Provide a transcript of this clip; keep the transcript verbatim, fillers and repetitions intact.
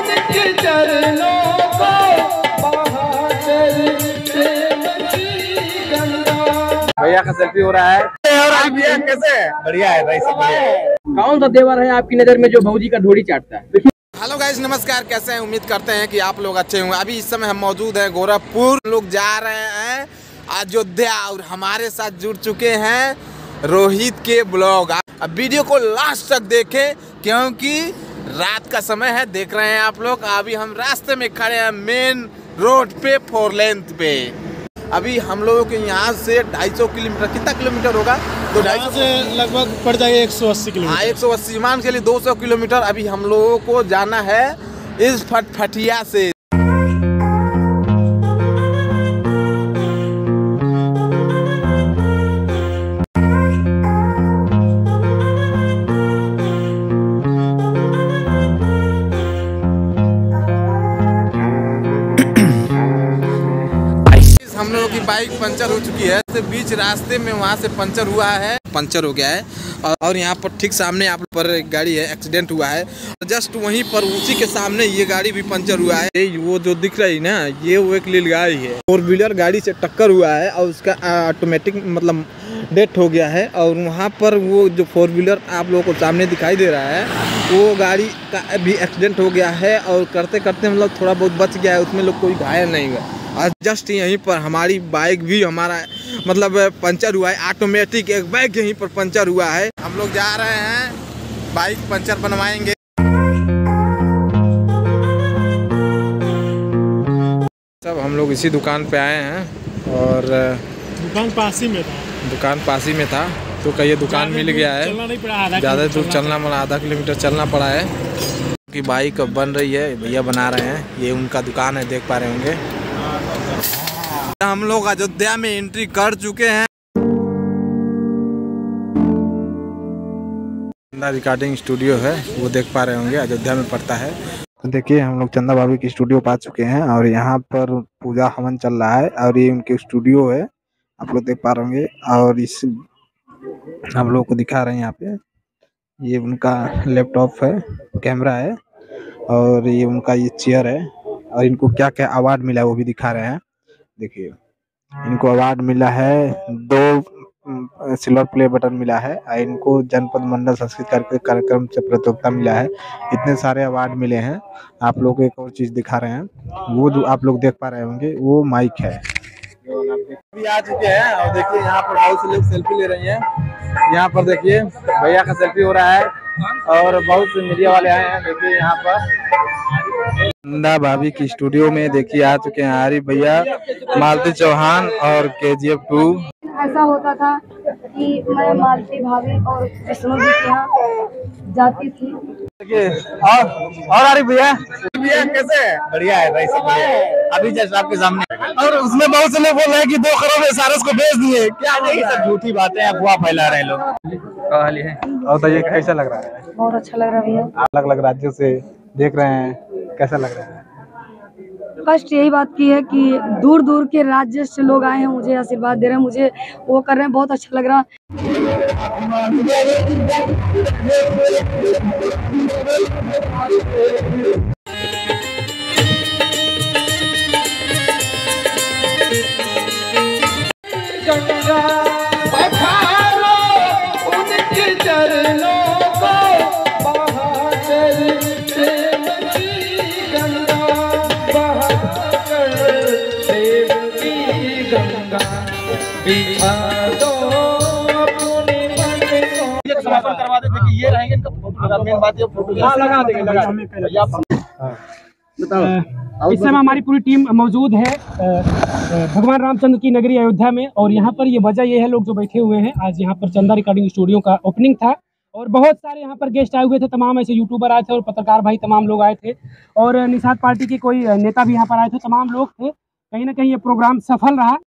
उनके चरणों को बहाकर प्रेम की गंगा। भैया का सेल्फी हो रहा है और आप भैया कैसे? बढ़िया है भाई, सब बढ़िया है। कौन सा देवर है आपकी नजर में जो भौजी का ढोड़ी चाटता है? हेलो गाइस, नमस्कार, कैसे हैं? उम्मीद करते हैं कि आप लोग अच्छे होंगे। अभी इस समय हम मौजूद हैं गोरखपुर, लोग जा रहे हैं अयोध्या और हमारे साथ जुड़ चुके हैं रोहित के ब्लॉग। अब वीडियो को लास्ट तक देखें क्योंकि रात का समय है। देख रहे हैं आप लोग, अभी हम रास्ते में खड़े हैं मेन रोड पे, फोर लेंथ पे। अभी हम लोगों के यहाँ से ढाई सौ किलोमीटर, कितना किलोमीटर होगा? तो ढाई सौ से लगभग पड़ जाएगा एक सौ अस्सी किलोमीटर। हाँ, एक सौ अस्सी मान के लिए दो सौ किलोमीटर अभी हम लोगों को जाना है इस फटफटिया से। हम लोगों की बाइक पंचर हो चुकी है, तो बीच रास्ते में वहाँ से पंचर हुआ है, पंचर हो गया है। और यहाँ पर ठीक सामने आप पर एक गाड़ी है, एक्सीडेंट हुआ है। जस्ट वहीं पर उसी के सामने ये गाड़ी भी पंचर हुआ है। वो जो दिख रही है ना, ये वो एक लील गाड़ी है, फोर व्हीलर गाड़ी से टक्कर हुआ है और उसका ऑटोमेटिक मतलब डेथ हो गया है। और वहाँ पर वो जो फोर व्हीलर आप लोगों को सामने दिखाई दे रहा है, वो गाड़ी का भी एक्सीडेंट हो गया है। और करते करते मतलब थोड़ा बहुत बच गया है, उसमें लोग कोई घायल नहीं हुआ। और जस्ट यहीं पर हमारी बाइक भी हमारा मतलब पंचर हुआ है, ऑटोमेटिक एक बाइक यहीं पर पंचर हुआ है। हम लोग जा रहे हैं बाइक पंचर बनवाएंगे। सब हम लोग इसी दुकान पे आए हैं और दुकान पास ही में था दुकान पास ही में था तो कहिए दुकान मिल गया है। चलना नहीं पड़ा, ज़्यादा दूर चलना मतलब आधा किलोमीटर चलना पड़ा है कि बाइक अब बन रही है, भैया बना रहे हैं। ये उनका दुकान है, देख पा रहे होंगे। हम लोग अयोध्या में एंट्री कर चुके हैं। चंदा रिकॉर्डिंग स्टूडियो है, वो देख पा रहे होंगे, अयोध्या में पड़ता है। तो देखिए हम लोग चंदा भाभी की स्टूडियो पा चुके हैं और यहाँ पर पूजा हवन चल रहा है और ये उनके स्टूडियो है, आप लोग देख पा रहे होंगे। और इस हम लोग को दिखा रहे हैं यहाँ पे, ये उनका लैपटॉप है, कैमरा है और ये उनका ये चेयर है। और इनको क्या क्या अवार्ड मिला है वो भी दिखा रहे हैं। देखिए इनको अवार्ड मिला है, दो सिल्वर प्ले बटन मिला है और इनको जनपद मंडल संस्कृत कार्यक्रम से प्रतियोगिता मिला है। इतने सारे अवार्ड मिले हैं। आप लोग को एक और चीज़ दिखा रहे हैं, वो जो आप लोग देख पा रहे होंगे वो माइक है। अभी आ चुके हैं और देखिए यहाँ पर बहुत से लोग सेल्फी ले रहे हैं। यहाँ पर देखिए भैया का सेल्फी हो रहा है और बहुत से मीडिया वाले आए हैं। देखिए यहाँ पर चंदा भाभी की स्टूडियो में देखिए आ चुके हैं आरिफ भैया, मालती चौहान और के जी एफ टू। ऐसा होता था कि मैं मालती भाभी और विष्णु जी के यहाँ जाती थी। देखिए और और आरिफ भैया भैया कैसे? बढ़िया है भाई, सब बढ़िया है। अभी जस्ट आपके सामने और उसमें बहुत से लोग बोल रहे हैं कि दो करोड़ में सारस को बेच दिए। क्या नहीं, सब झूठी बातें हैं, अफवाह फैला रहे हैं लोग। और तो ये कैसा लग रहा है? बहुत अच्छा लग रहा है भैया। अलग अलग राज्यों से देख रहे हैं, कैसा लग रहा है? कष्ट यही बात की है कि दूर दूर के राज्य से लोग आए हैं, मुझे आशीर्वाद दे रहे हैं, मुझे वो कर रहे हैं, बहुत अच्छा लग रहा है। उनके चरणों को बहाकर प्रेम की गंगा, बहाकर प्रेम की गंगा, बिछा दो अपने मन को। समापन करवा देते कि ये रहेंगे, इनका फोटो मेन बात है, फोटो लगा देंगे, लगा बताओ। इस समय हमारी पूरी टीम मौजूद है भगवान रामचंद्र की नगरी अयोध्या में। और यहाँ पर ये वजह ये है, लोग जो बैठे हुए हैं, आज यहाँ पर चंदा रिकॉर्डिंग स्टूडियो का ओपनिंग था और बहुत सारे यहाँ पर गेस्ट आए हुए थे, तमाम ऐसे यूट्यूबर आए थे और पत्रकार भाई तमाम लोग आए थे और निषाद पार्टी के कोई नेता भी यहाँ पर आए थे, तमाम लोग थे। कहीं ना कहीं ये प्रोग्राम सफल रहा।